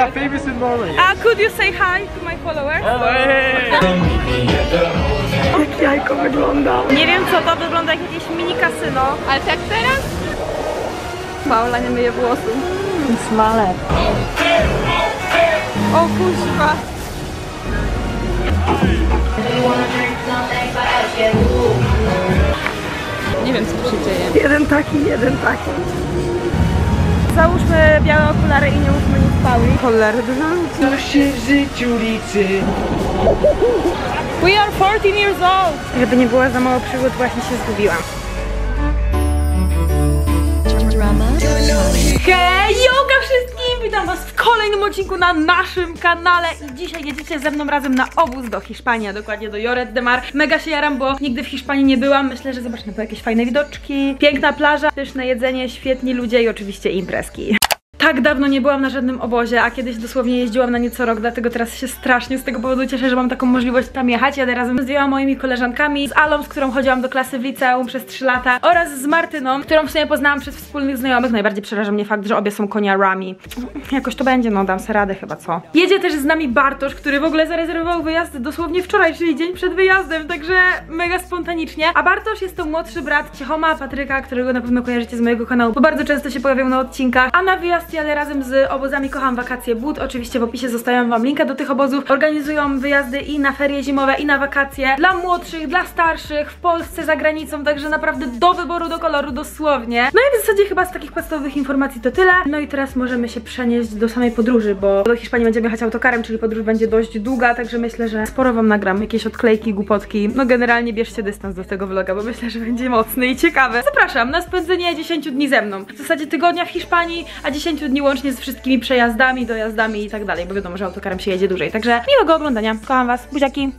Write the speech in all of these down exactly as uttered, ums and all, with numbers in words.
are famous in Norway. Ah, uh, could you say hi to my followers? Jak jajko wygląda. Nie wiem co, to wygląda jak jakieś mini kasyno. Ale tak teraz? Paula nie myje włosów. Smaler. O kuźwa. Nie wiem co się dzieje. Jeden taki, jeden taki. Załóżmy białe okulary i nie mówmy nic Pauli. Cholery, dużo ludzi. Co się w życiu liczy? We are fourteen years old. Żeby nie było za mało przygód, właśnie się zgubiłam. Hej, yoga wszystkim! Witam was w kolejnym odcinku na naszym kanale i dzisiaj jedziecie ze mną razem na obóz do Hiszpanii, a dokładnie do Lloret de Mar. Mega się jaram, bo nigdy w Hiszpanii nie byłam. Myślę, że zobaczymy po jakieś fajne widoczki, piękna plaża, pyszne jedzenie, świetni ludzie i oczywiście imprezki. Tak dawno nie byłam na żadnym obozie, a kiedyś dosłownie jeździłam na nie co rok, dlatego teraz się strasznie z tego powodu cieszę, że mam taką możliwość tam jechać. Jadę razem z dwiema moimi koleżankami, z Alą, z którą chodziłam do klasy w liceum przez trzy lata, oraz z Martyną, którą w sumie poznałam przez wspólnych znajomych. Najbardziej przeraża mnie fakt, że obie są koniarami. Jakoś to będzie, no dam sobie radę chyba, co? Jedzie też z nami Bartosz, który w ogóle zarezerwował wyjazd dosłownie wczoraj, czyli dzień przed wyjazdem, także mega spontanicznie. A Bartosz jest to młodszy brat Ciechoma Patryka, którego na pewno kojarzycie z mojego kanału, bo bardzo często się pojawiał na odcinkach. A na wyjazd jadę razem z obozami Kocham Wakacje But. Oczywiście w opisie zostawiam wam linka do tych obozów. Organizują wyjazdy i na ferie zimowe, i na wakacje dla młodszych, dla starszych, w Polsce, za granicą, także naprawdę do wyboru, do koloru, dosłownie. No i w zasadzie chyba z takich podstawowych informacji to tyle. No i teraz możemy się przenieść do samej podróży, bo do Hiszpanii będziemy jechać autokarem, czyli podróż będzie dość długa, także myślę, że sporo wam nagram, jakieś odklejki, głupotki. No generalnie bierzcie dystans do tego vloga, bo myślę, że będzie mocny i ciekawy. Zapraszam na spędzenie dziesięciu dni ze mną. W zasadzie tygodnia w Hiszpanii, a dziesięciu dni łącznie z wszystkimi przejazdami, dojazdami i tak dalej, bo wiadomo, że autokarem się jedzie dłużej. Także miłego oglądania. Kocham was. Buziaki.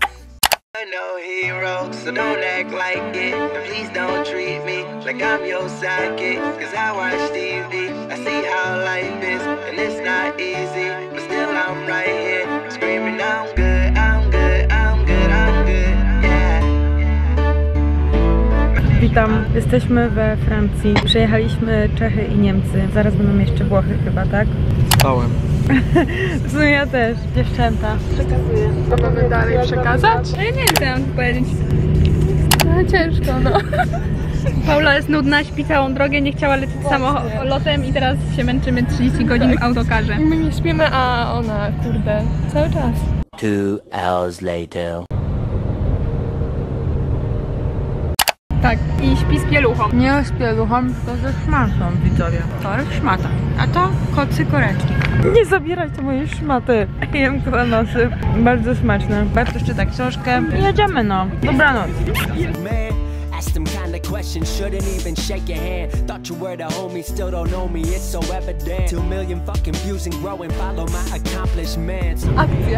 Witam, jesteśmy we Francji. Przejechaliśmy Czechy i Niemcy. Zaraz będą jeszcze Włochy chyba, tak? Spałem. W sumie ja też. Dziewczęta. Przekazuję. Co mamy dalej przekazać? Ja nie wiem, co mam powiedzieć. No ciężko, no. Paula jest nudna, śpi całą drogę, nie chciała lecieć samolotem i teraz się męczymy trzydzieści godzin w autokarze. My nie śpimy, a ona, kurde, cały czas. Two hours later. Tak, i śpi z pieluchą. Nie z pieluchą, tylko ze szmatą, widzowie. To jest szmata, a to kocy koreczki. Nie zabierajcie mojej szmaty. Jem kronosy, bardzo smaczne. Bartosz czyta książkę i jedziemy, no. Dobranoc. Ask them kind of questions, shouldn't even shake your hand. Thought you were the homie, still don't know me, it's so evident. Two million fucking views and growing, follow my accomplishments. Akcja.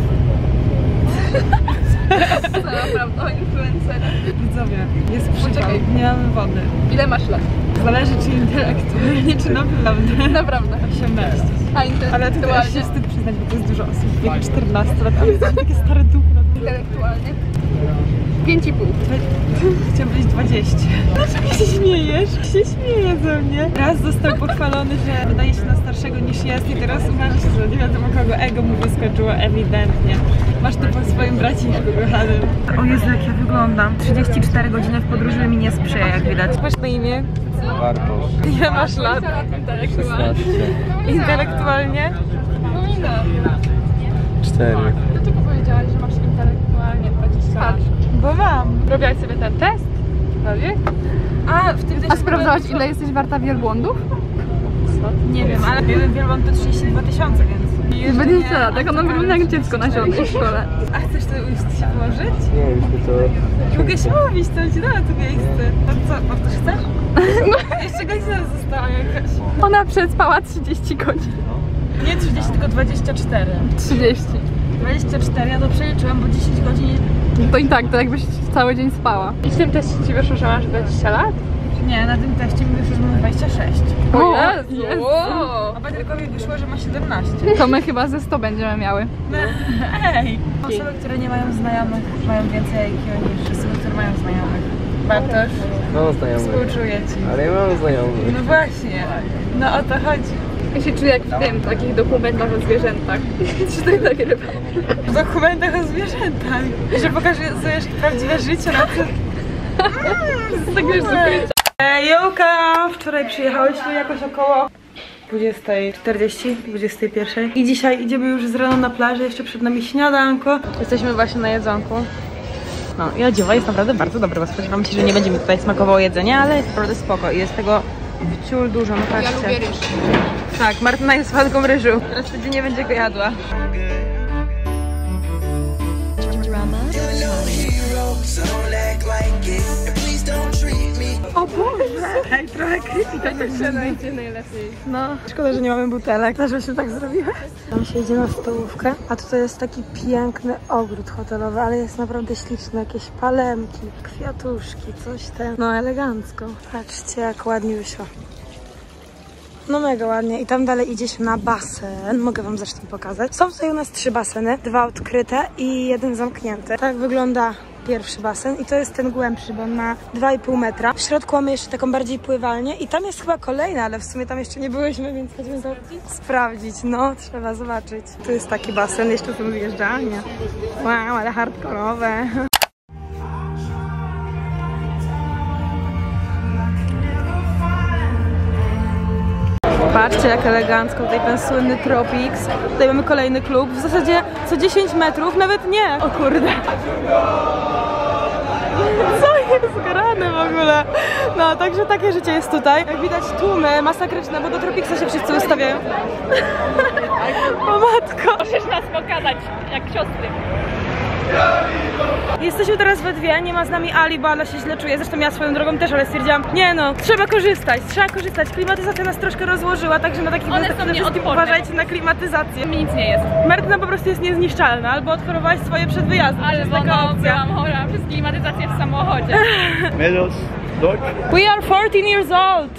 Co naprawdę, influencer. Widzowie, jest przypał, nie mamy wody. Ile masz lat? Zależy czy intelektualnie, czy naprawdę. Naprawdę. osiemnaście. A intelektualnie? Ale to też się wstyd przyznać, bo to jest dużo osób w wieku czternastu lat, ale to takie stare dupno. Intelektualnie? pięć i pół. Chciałam być dwadzieścia. Dlaczego się śmiejesz? Się śmieje ze mnie. Raz został pochwalony, że wydaje się na starszego niż jest i teraz uważa się, że nie wiadomo kogo ego mu wyskoczyło ewidentnie. Masz to po swoim braciszku kochanym. O Jezu, jak ja wyglądam. trzydzieści cztery godziny w podróży mi nie sprzyja, jak widać. Masz na imię? Bartosz. Ile masz lat? Intelektualnie. Intelektualnie? No ile? Cztery. Dlaczego powiedziałaś, że masz intelektualnie dwadzieścia lat? Bo mam. Robiłaś sobie ten test? Prawie? A, w tym A sprawdzałaś, ile jesteś warta wielbłądów? Nie wiem, ale jeden wielbłąd to trzydzieści dwa tysiące, więc... dwadzieścia lat, jak ono wygląda jak dziecko na środku w szkole. A chcesz to już się położyć? Nie wiem, to... Mogę się mówić, to ci dała to miejsce. To co, Bartosz, chcesz? No. Jeszcze godzina została jakaś. Ona przespała trzydzieści godzin. Nie trzydzieści, tylko dwadzieścia cztery. trzydzieści. dwadzieścia cztery, ja to przeliczyłam, bo dziesięć godzin... To i tak, to jakbyś cały dzień spała. I w tym teście ci wyszło, że masz dwadzieścia lat? Nie, na tym teście mi wyszło, że mam dwadzieścia sześć. O Jezu! Jezu. A Patrykowi wyszło, że ma siedemnaście. To my chyba ze sto będziemy miały. Ej! Osoby, które nie mają znajomych, mają więcej I Q niż osoby, które mają znajomych. Bartosz, Mam znajomych. współczuję ci. Ale ja mam znajomych. No właśnie, no o to chodzi. Ja się czuję jak w tym, takich dokumentach o zwierzętach. Czy to nagrywa? W dokumentach o zwierzętach. Że pokazujesz prawdziwe życie na tym. Tak wiesz, zupełnie. Jołka! Wczoraj przyjechałyśmy jakoś około dwudziesta czterdzieści, dwudziesta pierwsza. I dzisiaj idziemy już z rana na plażę, jeszcze przed nami śniadanko. Jesteśmy właśnie na jedzonku. No i odziewa jest naprawdę bardzo dobre, bo spodziewam się, że nie będzie mi tutaj smakowało jedzenie, ale jest naprawdę spoko i jest tego wciul dużo, no patrzcie. Ja lubię ryż. Tak, Martyna jest fanką ryżu. Teraz codziennie będzie go jadła. O Boże! Ej, trochę creepy tak Będzie najlepiej. No, szkoda, że nie mamy butelek, żebyśmy tak zrobiły. Tam się idzie na stołówkę, a tutaj jest taki piękny ogród hotelowy, ale jest naprawdę śliczny. Jakieś palemki, kwiatuszki, coś ten. No, elegancko. Patrzcie, jak ładnie wyszło. No mega ładnie. I tam dalej idziesz na basen. Mogę wam zresztą pokazać. Są tutaj u nas trzy baseny. Dwa odkryte i jeden zamknięty. Tak wygląda pierwszy basen i to jest ten głębszy, bo on ma dwa i pół metra. W środku mamy jeszcze taką bardziej pływalnię i tam jest chyba kolejna, ale w sumie tam jeszcze nie byłyśmy, więc chcemy to sprawdzić. No, trzeba zobaczyć. Tu jest taki basen, jeszcze są zjeżdżalnie. Wow, ale hardkorowe. Patrzcie, jak elegancko, tutaj ten słynny Tropics. Tutaj mamy kolejny klub, w zasadzie co dziesięć metrów, nawet nie. O kurde. Co jest grane w ogóle? No, także takie życie jest tutaj. Jak widać tłumy masakryczne, bo do Tropicsa się wszyscy ustawiają. O matko. Możesz nas pokazać, jak siostry. Jesteśmy teraz we dwie, nie ma z nami Ali, bo Ala się źle czuje. Zresztą ja swoją drogą też, ale stwierdziłam, nie no, trzeba korzystać, trzeba korzystać. Klimatyzacja nas troszkę rozłożyła, także na takich One wyjazdach są przede wszystkim nieodporne. uważajcie na klimatyzację. Mi nic nie jest. Martyna po prostu jest niezniszczalna, albo odchorowałaś swoje przed wyjazdem. Ale jest bo taka no, opcja. byłam chora przez klimatyzację w samochodzie. Medos, dog. We are fourteen years old!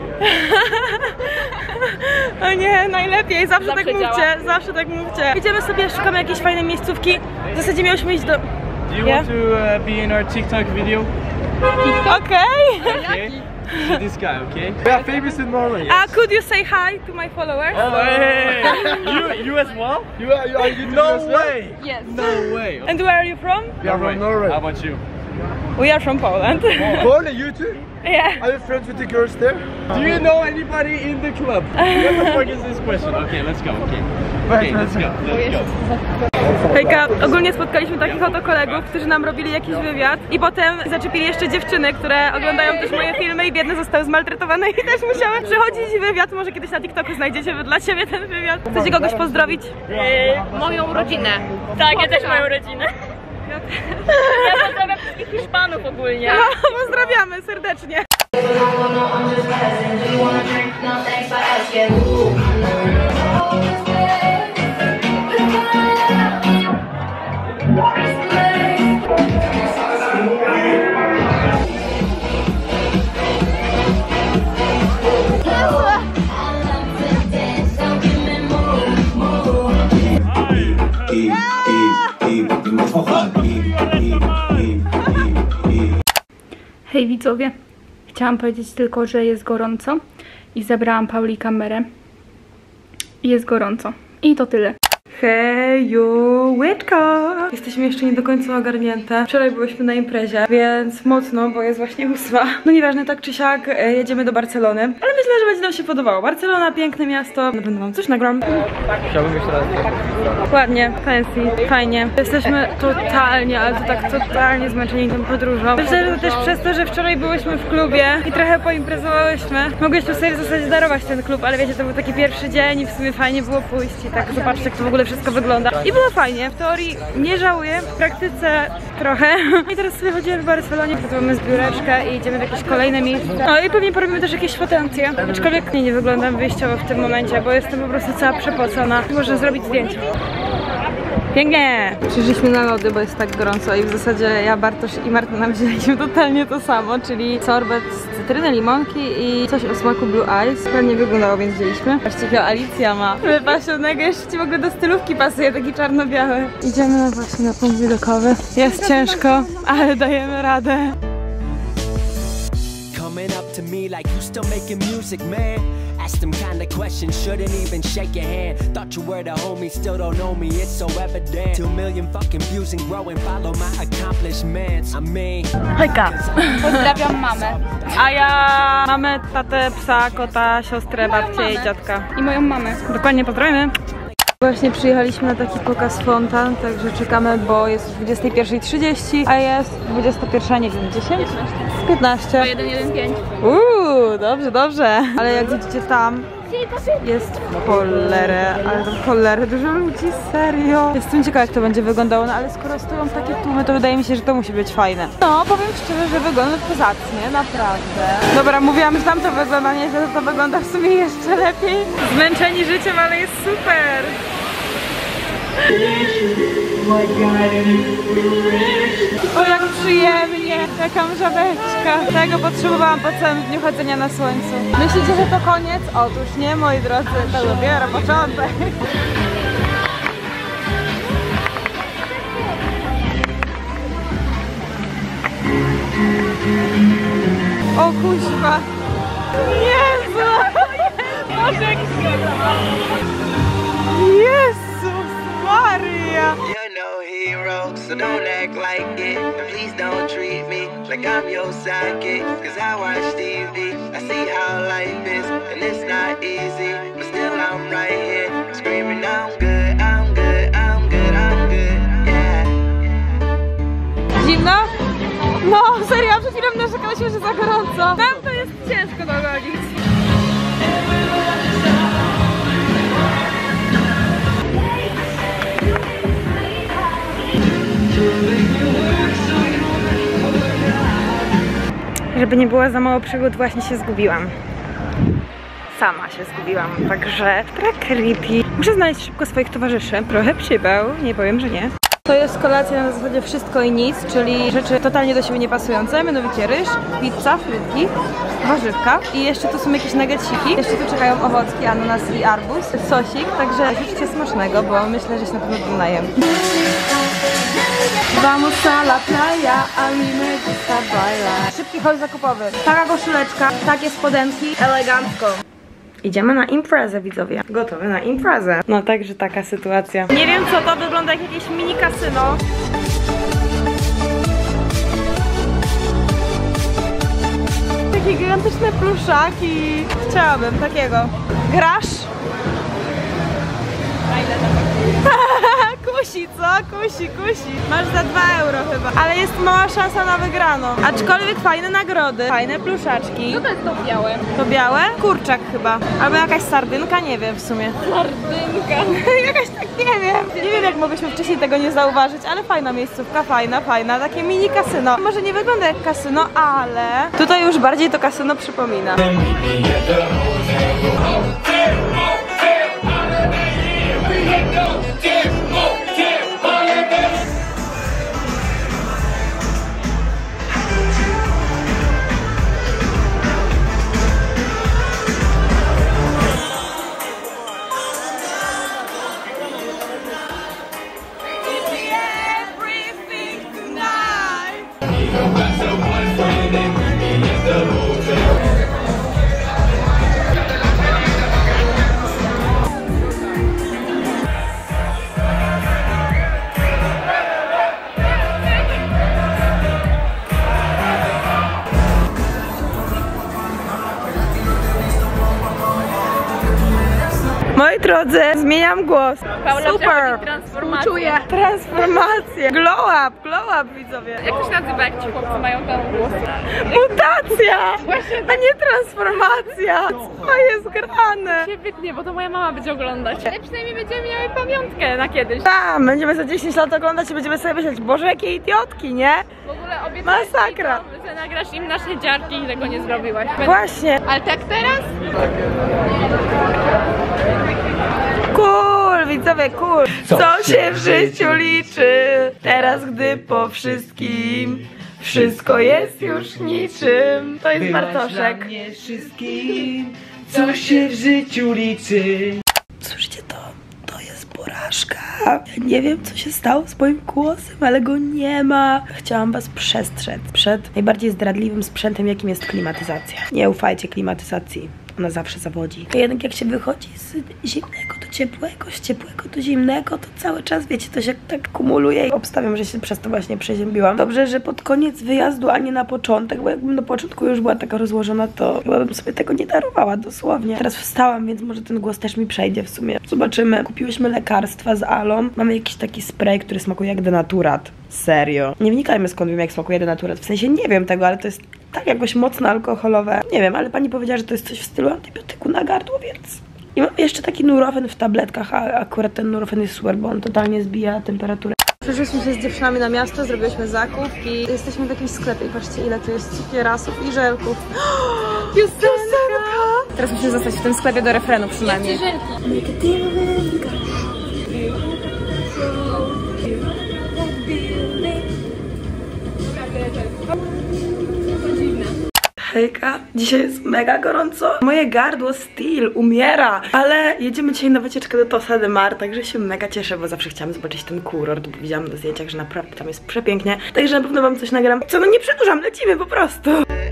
O nie, najlepiej, zawsze, Zawsze tak działa. mówcie, zawsze tak mówcie. Idziemy sobie, szukamy jakiejś fajnej miejscówki. W zasadzie miałyśmy iść do... Do you Yeah? want to uh, be in our TikTok video? Okej! Okay. This guy, okay? We are famous in Norway. Yes. Uh, could you say hi to my followers? Oh, hey! you, you as well? You are, you are you No way! Yes. No way! And where are you from? We are from Norway. How about you? We are from Poland. Poland, you too? Yeah. Are you friends with the girls there? Do you know anybody in the club? What the fuck is this question? Okay, let's go, okay. Okay, let's go, let's go. Hejka, ogólnie spotkaliśmy takich oto kolegów, którzy nam robili jakiś wywiad i potem zaczepili jeszcze dziewczyny, które oglądają też moje filmy i biedne zostały zmaltretowane i też musiały przechodzić wywiad. Może kiedyś na TikToku znajdziecie dla siebie ten wywiad. Chcecie kogoś pozdrowić? Yy, moją rodzinę. Tak, ja też moją rodzinę. Ja pozdrawiam wszystkich Hiszpanów ogólnie. No, pozdrawiamy serdecznie. Hej widzowie, chciałam powiedzieć tylko, że jest gorąco i zabrałam Pauli kamerę i jest gorąco. I to tyle. Heju, łyczko! Jesteśmy jeszcze nie do końca ogarnięte. Wczoraj byłyśmy na imprezie, więc mocno, bo jest właśnie ósma. No nieważne, tak czy siak e, jedziemy do Barcelony. Ale myślę, że będzie nam się podobało. Barcelona, piękne miasto. Na pewno wam coś nagram. Chciałbym jeszcze raz. Ładnie, fancy, fajnie. Jesteśmy totalnie, ale to tak totalnie zmęczeni tą podróżą. Myślę, że to też przez to, że wczoraj byłyśmy w klubie i trochę poimprezowałyśmy. Mogłyśmy sobie w zasadzie darować ten klub, ale wiecie, to był taki pierwszy dzień i w sumie fajnie było pójść i tak zobaczcie, jak to w ogóle wszystko wygląda. I było fajnie, w teorii nie żałuję, w praktyce trochę. I teraz sobie chodzimy w Barcelonie, mamy zbióreczkę i idziemy w jakieś kolejne miejsca. No i pewnie porobimy też jakieś fotografie. Aczkolwiek nie, nie wyglądam wyjściowo w tym momencie, bo jestem po prostu cała przepocona. Można zrobić zdjęcie. Pięknie! Przyszliśmy na lody, bo jest tak gorąco i w zasadzie ja, Bartosz i Martyna wzięliśmy totalnie to samo, czyli sorbet z cytryny, limonki i coś o smaku Blue Ice. Pewnie wyglądało, więc wzięliśmy. Patrzcie, jakiego Alicja ma wypasionego, jeszcze ci w ogóle do stylówki pasuje, taki czarno-biały. Idziemy na właśnie na punkt widokowy. Jest ciężko, ale dajemy radę. Coming up to me like you still making music, man. Ask them kind of questions, shouldn't even shake your hand. Thought you were the homie, still don't know me, it's so evident. Two million fucking views and growing, follow my accomplishments. I mean, Hejka! Pozdrawiam mamę. A ja mamy tatę, psa, kota, siostrę, babcię i dziadka. I moją mamę. Dokładnie, pozdrawiamy. Właśnie przyjechaliśmy na taki pokaz fontan, także czekamy, bo jest dwudziesta pierwsza trzydzieści, a jest dwudziesta pierwsza, nie wiem, dziesięć? piętnaście. jeden jeden pięć. Uuu, dobrze, dobrze. Ale jak widzicie tam jest w cholerę, ale to w cholerę dużo ludzi, serio. Jestem ciekawa, jak to będzie wyglądało, no ale skoro stoją takie tłumy, to wydaje mi się, że to musi być fajne. No, powiem szczerze, że wygląda kozacnie, naprawdę. Dobra, mówiłam, że tam to wygląda nieźle, że to wygląda w sumie jeszcze lepiej. Zmęczeni życiem, ale jest super. O, jak przyjemnie, jaka żabeczka. Tego potrzebowałam po całym dniu chodzenia na słońcu. Myślicie, że to koniec? Otóż nie, moi drodzy, to dopiero początek. O kuźwa. Jezu! Jezus Maria! You're no hero, so don't act like it. Please don't treat me like I'm your sidekick. Cause I watch T V, I see how life is, and it's not easy. But still I'm right here, screaming I'm good, I'm good, I'm good, I'm good, yeah. Zimno? No, serio, przed chwilą narzekaliśmy, że za gorąco. Tam to jest ciężko dogonić. Żeby nie było za mało przygód, właśnie się zgubiłam. Sama się zgubiłam, także trochę creepy. Muszę znaleźć szybko swoich towarzyszy. Trochę przybył, nie powiem, że nie. To jest kolacja na zasadzie wszystko i nic, czyli rzeczy totalnie do siebie nie pasujące, mianowicie ryż, pizza, frytki, warzywka i jeszcze tu są jakieś nuggetsiki. Jeszcze tu czekają owocki, ananas i arbuz, sosik, także życzcie smacznego, bo myślę, że się na pewno tym najem. Vamos a la playa, a mi me gusta bailar. Szybki haul zakupowy. Taka koszuleczka, takie spodenki, elegancko. Idziemy na imprezę, widzowie. Gotowy na imprezę. No także taka sytuacja. Nie wiem co to, wygląda jak jakieś mini kasyno. Takie gigantyczne pluszaki. Chciałabym takiego. Grasz? Kusi, co? Kusi, kusi. Masz za dwa euro chyba. Ale jest mała szansa na wygraną. Aczkolwiek fajne nagrody. Fajne pluszaczki. Co to jest to białe? To białe? Kurczak chyba. Albo jakaś sardynka? Nie wiem w sumie. Sardynka. Jakaś tak, nie wiem. Nie wiem jak mogliśmy wcześniej tego nie zauważyć, ale fajna miejscówka, fajna, fajna. Takie mini kasyno. Może nie wygląda jak kasyno, ale tutaj już bardziej to kasyno przypomina. Moi drodzy, zmieniam głos. Paula Super! Transformację. Czuję. Transformacja! Glow up, glow up, widzowie. Jak to się nazywa, jak ci chłopcy mają tam głosy? Mutacja! A nie transformacja! Co jest grane? Nie wytnie, bo to moja mama będzie oglądać. Ale przynajmniej będziemy miały pamiątkę na kiedyś. Tam, będziemy za dziesięć lat oglądać i będziemy sobie myśleć, Boże, jakie idiotki, nie? W ogóle obiecałeś Masakra. mi to, że nagrasz im nasze dziarki i tego nie zrobiłaś. Właśnie. Ale tak teraz? Cool, widzowie, cool. Co się w życiu liczy? Teraz, gdy po wszystkim wszystko jest już niczym. To jest Bartoszek. Nie wszystkim, co się w życiu liczy. Słyszycie to? To jest porażka. Ja nie wiem, co się stało z moim głosem, ale go nie ma. Chciałam was przestrzec przed najbardziej zdradliwym sprzętem, jakim jest klimatyzacja. Nie ufajcie klimatyzacji. ona zawsze zawodzi. A jednak jak się wychodzi z zimnego do ciepłego, z ciepłego do zimnego, to cały czas, wiecie, to się tak kumuluje i obstawiam, że się przez to właśnie przeziębiłam. Dobrze, że pod koniec wyjazdu, a nie na początek, bo jakbym na początku już była taka rozłożona, to chyba bym sobie tego nie darowała, dosłownie. Teraz wstałam, więc może ten głos też mi przejdzie w sumie. Zobaczymy. Kupiłyśmy lekarstwa z Alą. Mamy jakiś taki spray, który smakuje jak denaturat. Serio. Nie wnikajmy, skąd wiem, jak smakuje denaturat. W sensie nie wiem tego, ale to jest tak jakoś mocno alkoholowe. Nie wiem, ale pani powiedziała, że to jest coś w stylu antybiotyku na gardło, więc... I mam jeszcze taki nurofen w tabletkach, a akurat ten nurofen jest super, bo on totalnie zbija temperaturę. Przyszliśmy się z dziewczynami na miasto, zrobiłyśmy zakup i jesteśmy w jakimś sklepie i patrzcie, ile tu jest cukierasów i żelków. Piosenka! Teraz musimy zostać w tym sklepie do refrenu przynajmniej. Hejka, dzisiaj jest mega gorąco. Moje gardło still umiera, ale jedziemy dzisiaj na wycieczkę do Tossa de Mar, także się mega cieszę, bo zawsze chciałam zobaczyć ten kurort, bo widziałam na zdjęciach, że naprawdę tam jest przepięknie. Także na pewno wam coś nagram. Co, no nie przedłużam, lecimy po prostu.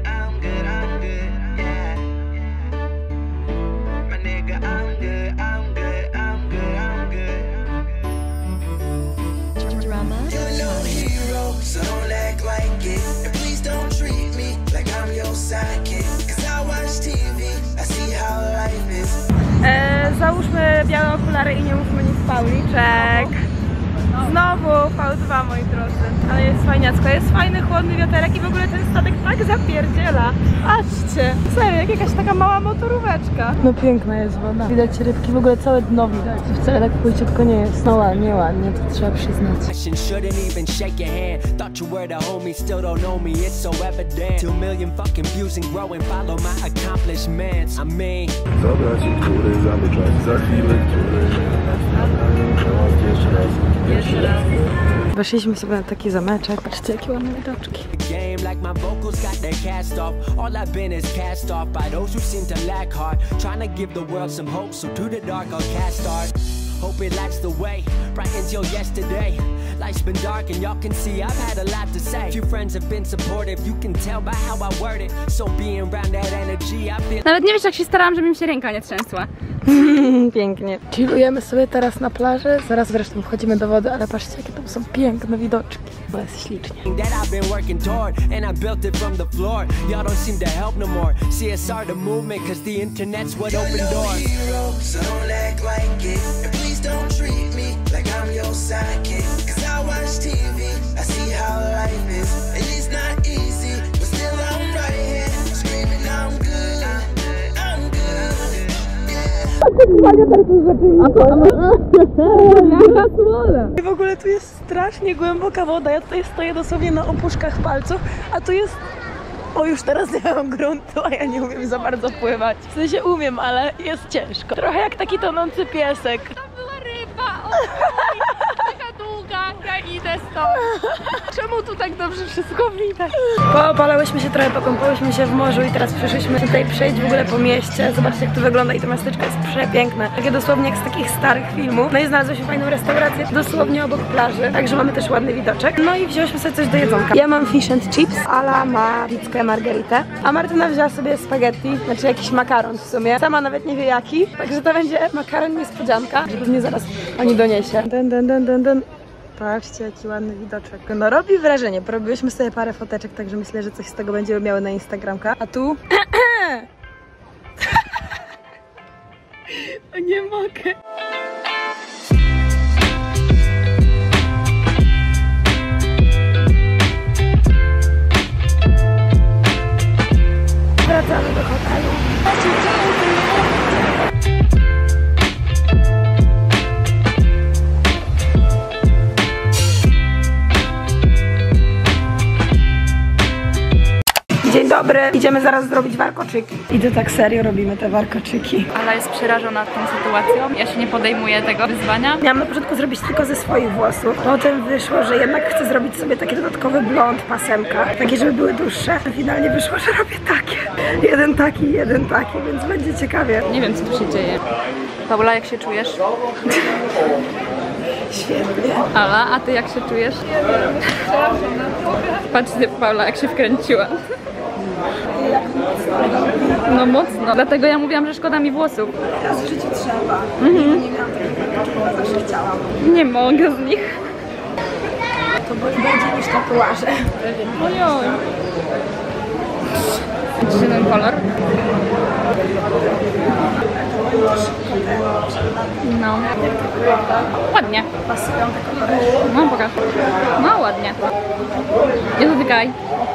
E, załóżmy białe okulary i nie mówmy nic Pauliczek. Znowu V dwa, moi drodzy. Ale jest fajniacko, jest fajny, chłodny wiaterek i w ogóle ten statek tak zapierdziela. Patrzcie, serio, jak jakaś taka mała motoróweczka. No piękna jest woda. Widać rybki, w ogóle całe dno widać. Wcale tak płyciutko nie jest. No ładnie, ładnie, to trzeba przyznać. Zabrać który zamyczać za chwilę, który jeszcze raz, jeszcze raz. Weszliśmy sobie na taki zameczek. Patrzcie, jakie ładne widoczki. Hope it lights the way, bright until yesterday. Life's been dark and y'all can see I've had a lot to say. Few friends have been supportive, you can tell by how I word it. So being around that energy, I feel... Nawet nie wiesz, jak się starałam, żeby mi się ręka nie trzęsła. Pięknie. Chillujemy sobie teraz na plaży. Zaraz zresztą wchodzimy do wody, ale patrzcie, jakie tam są piękne widoczki. Bo jest ślicznie. Don't treat me like I'm your sidekick. Cause I watch T V, I see how life is. And it's not easy, but still I'm right here. Screaming I'm good, I'm good, yeah. I w ogóle tu jest strasznie głęboka woda. Ja tutaj stoję dosłownie na opuszkach palców, a tu jest... O, już teraz nie mam gruntu, a ja nie umiem za bardzo pływać. W sensie umiem, ale jest ciężko. Trochę jak taki tonący piesek. O, taka długa, ja idę stąd. Czemu tu tak dobrze wszystko widać? Poopalałyśmy się trochę, pokąpałyśmy się w morzu i teraz przyszliśmy tutaj przejść w ogóle po mieście. Zobaczcie, jak to wygląda i to miasteczko jest przepiękne. Takie dosłownie jak z takich starych filmów. No i znalazłyśmy fajną restaurację dosłownie obok plaży, także mamy też ładny widoczek. No i wzięłyśmy sobie coś do jedzonka. Ja mam fish and chips, Ala ma pizzkę margheritę, a Martyna wzięła sobie spaghetti, znaczy jakiś makaron w sumie. Sama nawet nie wie jaki, także to będzie makaron niespodzianka, że pewnie zaraz pani doniesie. Dun, dun, dun, dun, dun. Patrzcie, jaki ładny widoczek. No robi wrażenie, porobiłyśmy sobie parę foteczek, także myślę, że coś z tego będziemy miały na Instagramka. A tu... O, nie mogę. Wracamy do hotelu. Dzień dobry, idziemy zaraz zrobić warkoczyki. I to tak serio robimy te warkoczyki. Ala jest przerażona tą sytuacją. Ja się nie podejmuję tego wyzwania. Miałam na początku zrobić tylko ze swoich włosów. Potem wyszło, że jednak chcę zrobić sobie taki dodatkowy blond, pasemka. Takie, żeby były dłuższe. Finalnie wyszło, że robię takie. Jeden taki, jeden taki, więc będzie ciekawie. Nie wiem, co tu się dzieje. Paula, jak się czujesz? Świetnie. Ala, a ty jak się czujesz? Patrzcie, Paula, jak się wkręciła. No mocno. Dlatego ja mówiłam, że szkoda mi włosów. Teraz w życiu trzeba. Mhm. Nie miałam takiego warkoczyka, zawsze chciałam. Nie mogę z nich. To boli bardziej niż tatuaże. Ojoj. Jeden kolor. No. Ładnie. Pasują te kolory. No pokaż. No ładnie. Nie dotykaj.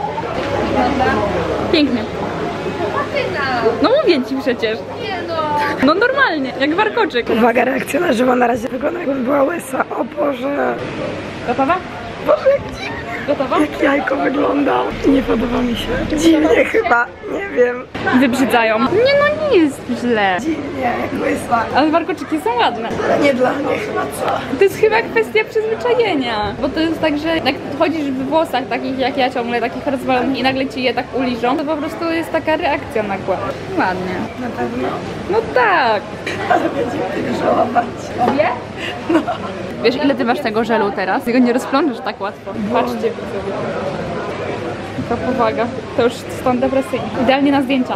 Pięknie. No mówię ci przecież. No normalnie, jak warkoczyk. Uwaga, reakcja na żywo na razie wygląda jakbym była łysa. O Boże. Gotowa? Boże, jak dziwnie. Gotowa? Jak jajko wygląda. Nie podoba mi się. Dziwnie chyba. Nie wiem. Wybrzydzają. Nie no, nie jest źle. Dziwnie, jak łysa. Ale warkoczyki są ładne. Ale nie dla mnie chyba, co? To jest chyba kwestia przyzwyczajenia. Bo to jest tak, że jak chodzisz w włosach takich jak ja ciągle, takich rozwalonych i nagle ci je tak uliżą, to po prostu jest taka reakcja nagła. Ładnie. Na pewno. No tak. Ale będziemy tego żałować. Obie? No. Wiesz, ile ty masz tego żelu teraz? Ty go nie rozplączesz tak łatwo. Patrzcie widzowie. Taka powaga. To już stan depresyjny. Idealnie na zdjęcia.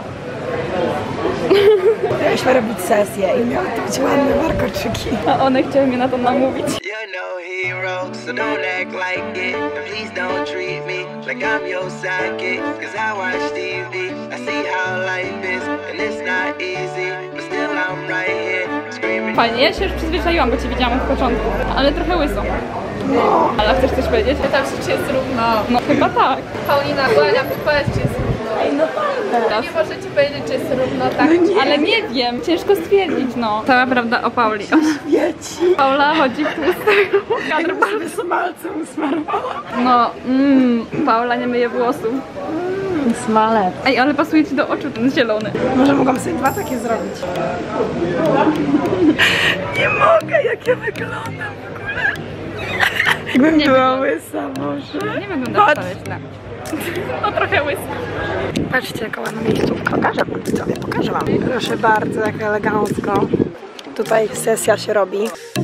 Mieliśmy robić sesję i miały to być ładne warkoczyki. A one chciały mnie na to namówić. You're no hero, so don't act like it. And please don't treat me like I'm your sidekick. Cause I watch T V, I see how life is. And it's not easy, but still I'm right here screaming. Fajnie, ja się już przyzwyczaiłam, bo cię widziałam od początku. Ale trochę łyso. No. Ale chcesz coś powiedzieć? Pytam się, czy jest równo. No chyba tak. Paulina, błagam, powiedz, czy jest równo. Ej, no fajne. Nie możecie powiedzieć, czy jest równo, tak? Ale nie wiem, ciężko stwierdzić, no. Cała prawda o Pauli. Wieci. Paula chodzi w tłustego kadr. Jakby sobie smalcem usmarowała. No, mm, Paula nie myje włosów. Mm, smalec. Ej, ale pasuje ci do oczu ten zielony. Może mogłam sobie dwa takie zrobić. Nie mogę, jak ja wyglądam w ogóle. Jakbym Nie była wygląda. łysa, może. Nie wygląda wcale źle. No trochę łysy. Patrzcie, jaka ładna miejscówka. Pokażę wam, widzowie, pokażę wam. Proszę bardzo, jak elegancko. Tutaj sesja się robi.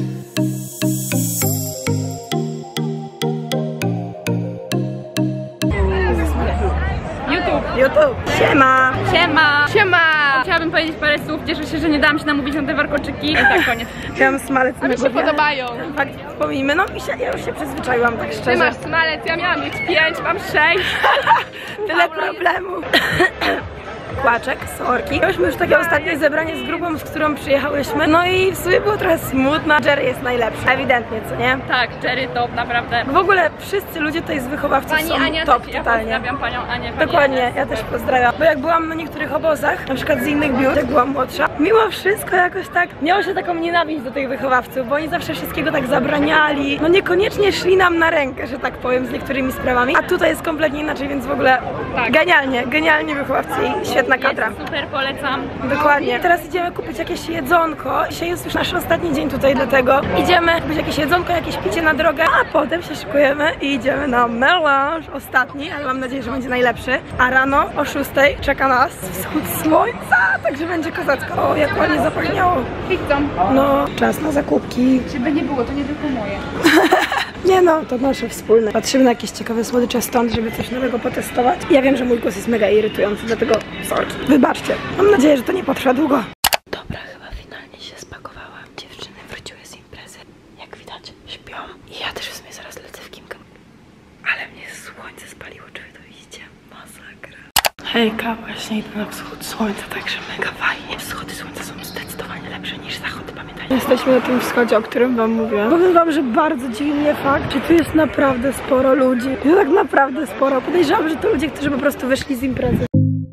YouTube. YouTube. Siema. Siema! Siema! Chciałabym powiedzieć parę słów, cieszę się, że nie dałam się namówić na te warkoczyki. I tak, koniec. Miałam smalec na Mi się głowie. podobają. Fakt, pomijmy, no mi się, ja już się przyzwyczaiłam, tak Ty szczerze. masz smalec, ja miałam mieć pięć, mam sześć. Tyle problemów. Kłaczek, sorki. Mieliśmy już takie ostatnie zebranie z grupą, z którą przyjechałyśmy. No i w sumie było trochę smutno. Jerry jest najlepszy, ewidentnie, co nie? Tak, Jerry top, naprawdę. W ogóle wszyscy ludzie tutaj z wychowawców Pani są Ania top też, ja totalnie. pozdrawiam panią Anię. Pani Dokładnie, Anię. ja też pozdrawiam. Bo jak byłam na niektórych obozach, na przykład z innych biur, jak byłam młodsza, mimo wszystko jakoś tak miało się taką nienawiść do tych wychowawców, bo oni zawsze wszystkiego tak zabraniali. No niekoniecznie szli nam na rękę, że tak powiem, z niektórymi sprawami. A tutaj jest kompletnie inaczej, więc w ogóle Tak. genialnie, genialnie wychowawcy i świetna kadra. Jest super, polecam. Dokładnie. Teraz idziemy kupić jakieś jedzonko. Dzisiaj jest już nasz ostatni dzień tutaj, dlatego idziemy kupić jakieś jedzonko, jakieś picie na drogę, a potem się szykujemy i idziemy na melanż ostatni, ale mam nadzieję, że będzie najlepszy. A rano o szóstej czeka nas wschód słońca, także będzie kozacko. O, jak ładnie zapachniało. Pizzą. No, czas na zakupki. Żeby nie było, to nie tylko moje. Nie no, to nasze wspólne. Patrzymy na jakieś ciekawe słodycze stąd, żeby coś nowego potestować. Ja wiem, że mój głos jest mega irytujący, dlatego sorry. Wybaczcie. Mam nadzieję, że to nie potrwa długo. Dobra, chyba finalnie się spakowałam. Dziewczyny wróciły z imprezy. Jak widać, śpią. I ja też w sumie zaraz lecę w Kimkę. Ale mnie słońce spaliło, czy wy to widzicie? Masakra. Hejka, właśnie idę na wschód słońca, także mega fajnie. Wschody słońca są zdecydowanie lepsze niż zachody, pamiętajcie. Jesteśmy na tym wschodzie, o którym wam mówiłam. Powiem wam, że bardzo dziwi mnie fakt, że tu jest naprawdę sporo ludzi. Jest tak naprawdę sporo. Podejrzewam, że to ludzie, którzy po prostu wyszli z imprezy.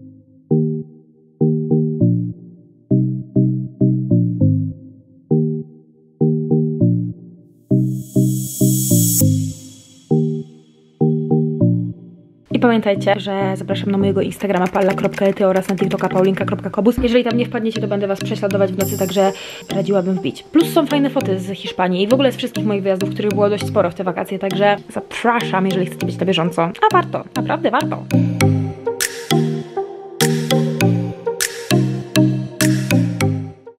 I pamiętajcie, że zapraszam na mojego Instagrama palla kropka ety oraz na TikToka paulinka kropka kobus. Jeżeli tam nie wpadniecie, to będę was prześladować w nocy, także radziłabym wbić. Plus są fajne foty z Hiszpanii i w ogóle z wszystkich moich wyjazdów, których było dość sporo w te wakacje, także zapraszam, jeżeli chcecie być na bieżąco. A warto, naprawdę warto.